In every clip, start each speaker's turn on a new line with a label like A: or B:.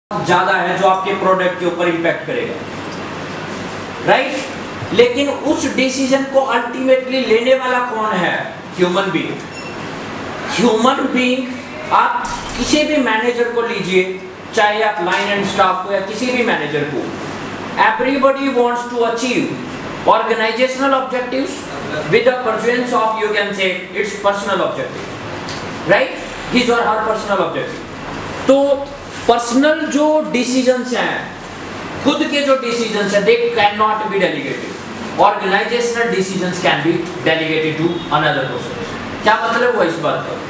A: ज्यादा है जो आपके प्रोडक्ट के ऊपर इंपैक्ट करेगा, राइट। लेकिन उस डिसीजन को अल्टीमेटली लेने वाला कौन है? Human being. ह्यूमन बीइंग आप किसी भी मैनेजर को लीजिए, चाहे आप लाइन एंड स्टाफ को या किसी भी मैनेजर को, everybody wants to achieve organisational objectives with the pursuance of, you can say, it's personal objective, right, his और हर पर्सनल ऑब्जेक्टिव। तो पर्सनल जो डिसीजंस हैं, खुद के जो डिसीजंस हैं, they can not be delegated. Organisational decisions can be delegated to another person. क्या मतलब हुआ इस बात का?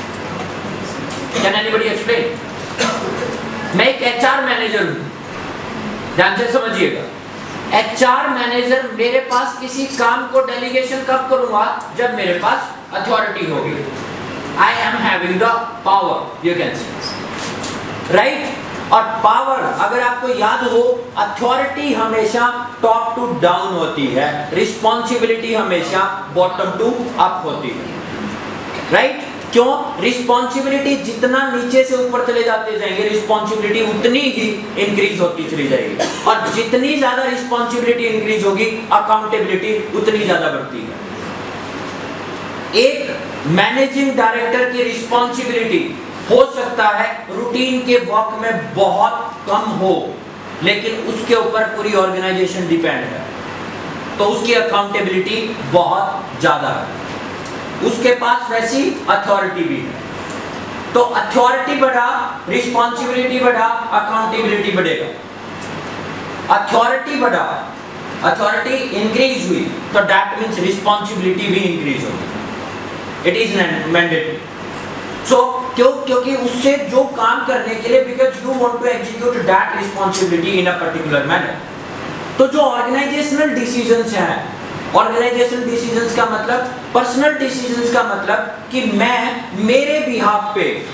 A: Can anybody explain? मैं एक एचआर मैनेजर हूं, ध्यान से समझिएगा। एचआर मैनेजर मेरे पास किसी काम को डेलीगेशन कब करूंगा? जब मेरे पास अथॉरिटी होगी। I am having the power, you can say, right. और पावर, अगर आपको याद हो, अथॉरिटी हमेशा टॉप टू डाउन होती है, रिस्पॉन्सिबिलिटी हमेशा बॉटम टू अप होती है, राइट। क्यों? रिस्पॉन्सिबिलिटी जितना नीचे से ऊपर चले जाते जाएंगे, रिस्पॉन्सिबिलिटी उतनी ही इंक्रीज होती चली जाएगी, और जितनी ज्यादा रिस्पॉन्सिबिलिटी इंक्रीज होगी, अकाउंटेबिलिटी उतनी ज्यादा बढ़ती है। एक मैनेजिंग डायरेक्टर की रिस्पॉन्सिबिलिटी हो सकता है रूटीन के वर्क में बहुत कम हो, लेकिन उसके ऊपर पूरी ऑर्गेनाइजेशन डिपेंड है, तो उसकी अकाउंटेबिलिटी बहुत ज्यादा है, उसके पास वैसी अथॉरिटी भी है। तो अथॉरिटी बढ़ा, रिस्पॉन्सिबिलिटी बढ़ा, अकाउंटेबिलिटी बढ़ेगा। अथॉरिटी बढ़ा, अथॉरिटी इंक्रीज हुई, तो दैट मींस रिस्पॉन्सिबिलिटी भी इंक्रीज होगी। It is mandatory. सो क्योंकि उससे जो काम करने के लिए, because you want to execute that responsibility in a particular manner. तो जो ऑर्गेनाइजेशनल डिसीजंस हैं, ऑर्गेनाइजेशनल डिसीजंस का मतलब, पर्सनल डिसीजंस का मतलब कि मैं मेरे बिहाफ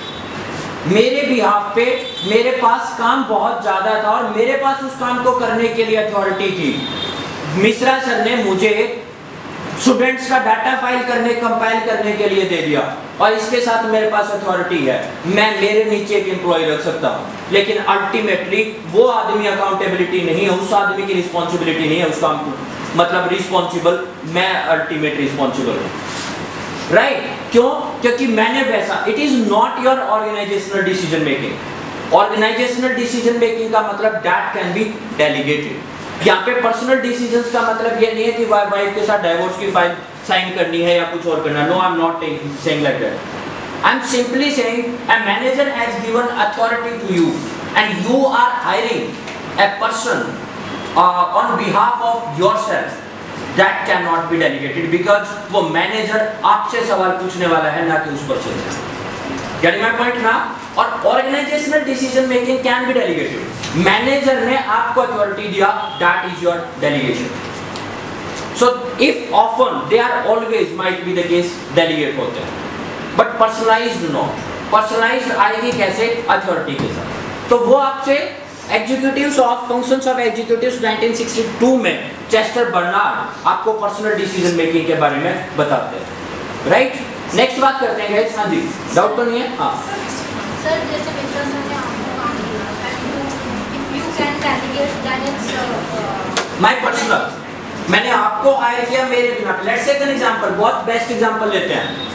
A: पे मेरे पास काम बहुत ज्यादा था और मेरे पास उस काम को करने के लिए अथॉरिटी थी। मिश्रा सर ने मुझे स्टूडेंट्स का डाटा फाइल कंपाइल करने के लिए दे दिया, और इसके साथ मेरे पास अथॉरिटी है, मैं मेरे नीचे एक एम्प्लॉय रख सकता हूं, लेकिन अल्टीमेटली वो आदमी अकाउंटेबिलिटी नहीं है, उस आदमी की रिस्पॉन्सिबिलिटी नहीं है उस काम को, मतलब रिस्पॉन्सिबल मैं अल्टीमेट रिस्पॉन्सिबल हूं, राइट। क्यों? क्योंकि मैंने वैसा, it is not your organisational decision making. Organisational decision making का मतलब दैट कैन बी डेलीगेटेड। यहाँ पे पर्सनल डिसीजंस का मतलब ये नहीं है कि वाइफ के साथ डाइवोर्स की फाइल साइन करनी है या कुछ और करना। No, I am not saying like that. I am simply saying a manager has given authority to you and you are hiring a person on behalf of yourself, that can not be delegated, because वो manager आपसे सवाल पूछने वाला है, ना कि उस person से। गेटिंग माय पॉइंट ना? और organisational decision making can be delegated. Manager ने आपको अथॉरिटी दिया, that is your delegation. So if often they are always might be the case delegate होते हैं, बट पर्सनलाइज्ड नॉट। पर्सनलाइज्ड आएगी कैसे? अथॉरिटी के साथ। तो वो आपसे executives of functions of executives 1962 में चेस्टर बर्नार्ड आपको पर्सनल डिसीजन मेकिंग के बारे में बताते हैं, राइट। नेक्स्ट बात करते हैं गाइस। हाँ जी, डाउट तो नहीं है? हाँ
B: सर, जैसे मिश्रा सर ने आपको काम दिया, if you can delegate that is
A: my personal, मैंने आपको हायर किया मेरे बिना। लेट्स टेक एन एग्जांपल, बहुत बेस्ट एग्जांपल लेते हैं।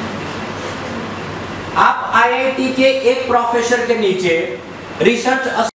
A: आप आईआईटी के एक प्रोफेसर के नीचे रिसर्च